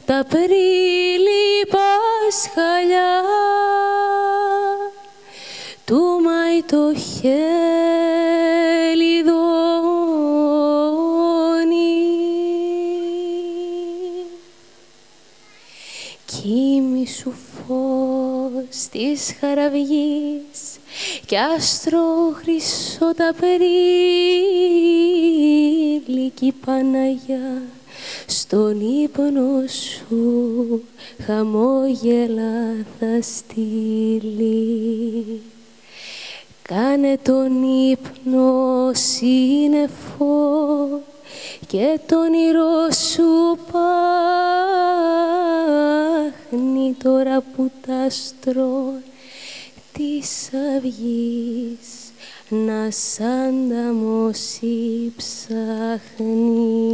τα Απρίλη Πασχαλιά του Μάη το χελιδόνι κοίμησου φως της χαραυγής κι άστρο χρυσό τα Απρίλη κι η Παναγιά στον ύπνο σου χαμόγελα θα στείλει. Κάνε τον ύπνο σύννεφο και το όνειρό σου πάχνει τώρα που τ' άστρο της αυγής να σ' ανταμώσει ψάχνει.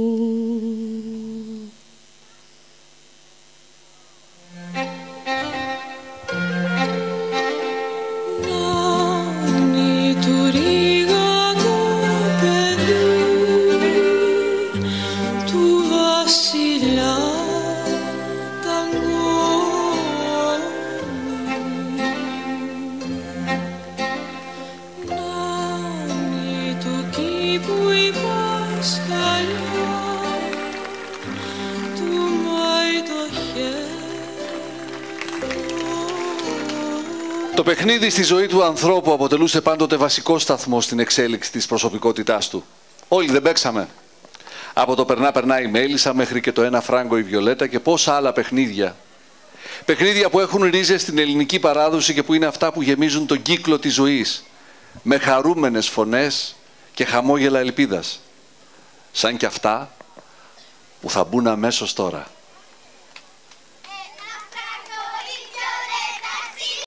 Το παιχνίδι στη ζωή του ανθρώπου αποτελούσε πάντοτε βασικό σταθμό στην εξέλιξη της προσωπικότητάς του. Όλοι δεν παίξαμε. Από το περνά η Μέλισσα μέχρι και το ένα φράγκο η Βιολέτα και πόσα άλλα παιχνίδια. Παιχνίδια που έχουν ρίζες στην ελληνική παράδοση και που είναι αυτά που γεμίζουν τον κύκλο της ζωής. Με χαρούμενες φωνές και χαμόγελα ελπίδας. Σαν και αυτά που θα μπουν αμέσως τώρα.